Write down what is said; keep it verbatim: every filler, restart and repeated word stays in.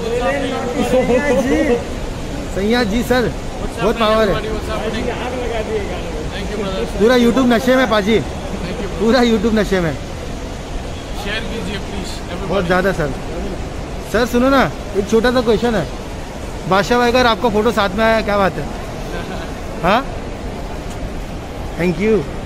सैया जी सर बहुत पावर है। पूरा यूट्यूब नशे में पाजी, पूरा यूट्यूब नशे में। शेयर कीजिए प्लीज बहुत ज़्यादा सर। सर सुनो ना, एक छोटा सा क्वेश्चन है। बादशाह भाई अगर आपका फोटो साथ में आया क्या बात है? हाँ थैंक यू।